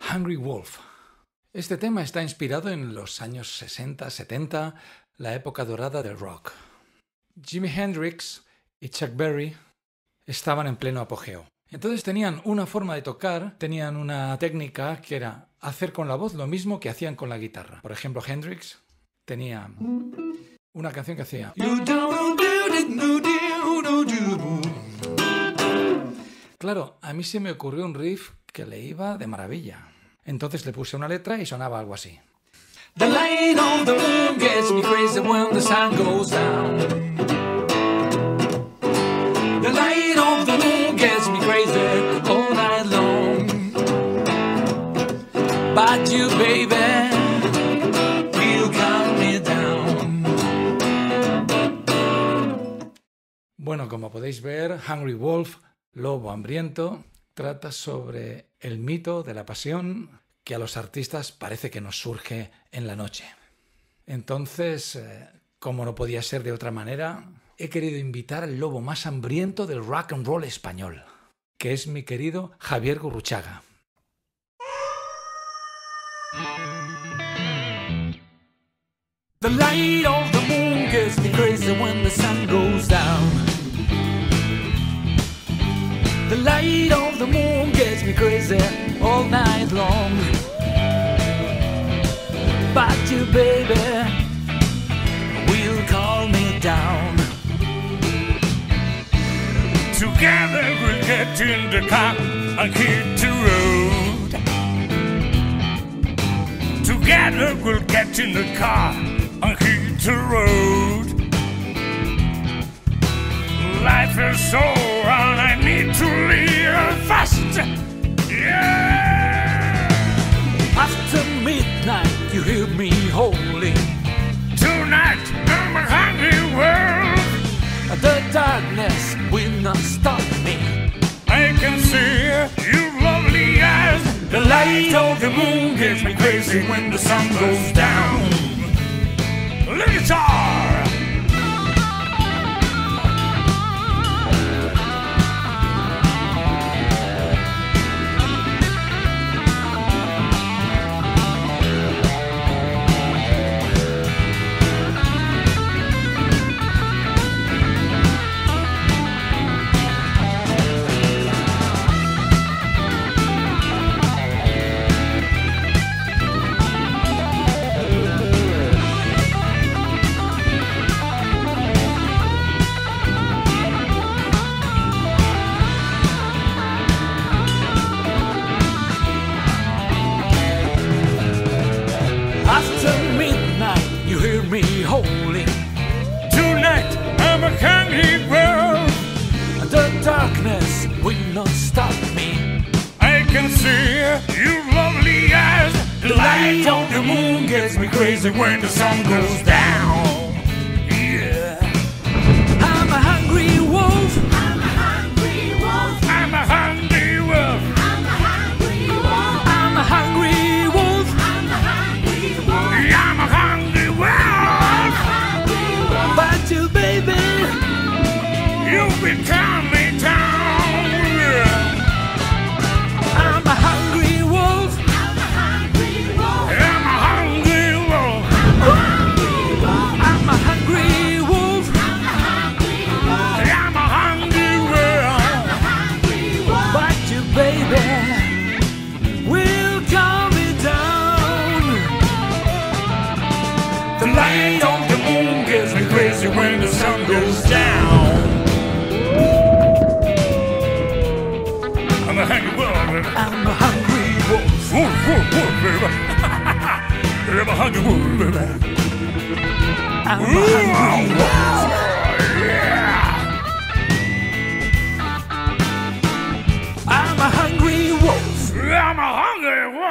Hungry Wolf. Este tema está inspirado en los años 60-70, la época dorada del rock. Jimi Hendrix y Chuck Berry estaban en pleno apogeo. Entonces tenían una forma de tocar, tenían una técnica que era hacer con la voz lo mismo que hacían con la guitarra. Por ejemplo, Hendrix tenía una canción que hacía... Claro, a mí se me ocurrió un riff que le iba de maravilla. Entonces le puse una letra y sonaba algo así. The light of the moon gets me crazy when the sun goes down. The light of the moon gets me crazy all night long. But you, baby, will calm me down. Bueno, como podéis ver, Hungry Wolf, Lobo Hambriento, trata sobre el mito de la pasión que a los artistas parece que nos surge en la noche. Entonces, como no podía ser de otra manera, he querido invitar al lobo más hambriento del rock and roll español, que es mi querido Javier Gurruchaga. The light of the moon gets me crazy when the sun goes down. The light of the moon gets me crazy all night long. But you, baby, will calm me down. Together we'll get in the car and hit the road. Together we'll get in the car and hit the road. Life is so hard, I need to live fast. Yeah. After midnight, you hear me holding. Tonight, I'm a hungry world. The darkness will not stop me. I can see your lovely eyes. The light of the moon gets me crazy when the sun goes down. Little guitar. Darkness will not stop me. I can see your lovely eyes. The light of the moon gets me crazy when the sun goes down. Yeah. I'm a hungry wolf. I'm a hungry wolf. I'm a hungry wolf. I'm a hungry wolf. I'm a hungry wolf. I'm a hungry wolf. I'm a hungry wolf. But you, baby, you've become me. I'm a hungry wolf. I'm a hungry wolf. I'm a hungry wolf. I'm a hungry wolf. I'm a hungry wolf. But you, baby, will calm me down. The light of the moon gets me crazy when the sun goes down. I'm a hungry wolf. I'm a hungry wolf. Wolf, wolf, wolf, baby. I'm a hungry wolf, baby. I'm a hungry wolf. Yeah. I'm a hungry wolf. I'm a hungry wolf.